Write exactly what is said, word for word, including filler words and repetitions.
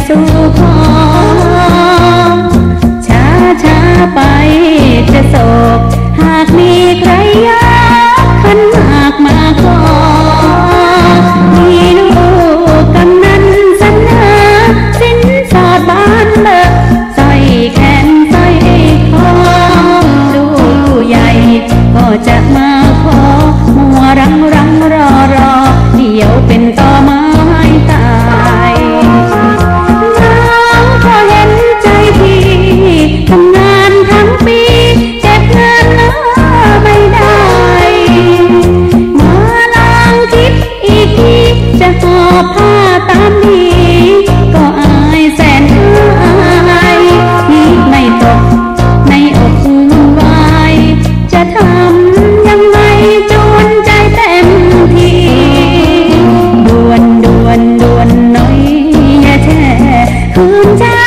สู่ขอช้าช้าไปจะโศกหากมีใครอยากขันหมากมาขอมีลูกกำนันสัญหาสินสอดบ้านเลิกสร้อยแขนสร้อยคอดูใหญ่ก็จะมาขอมัวรังรังรอรอเดี๋ยวเป็นต่อไม้ตายน้องก็เห็นใจพี่ทำงานทั้งปีเก็บเงินไม่ได้มาลองคิดอีกทีจะหอบผ้าตามดีก็อายแสนอายที่ไม่ตกในอกวุ่นวายจะทำยังไงจวนใจเต็มทีด่วนด่วนด่วนหน่อยอย่าแช่คืนใจ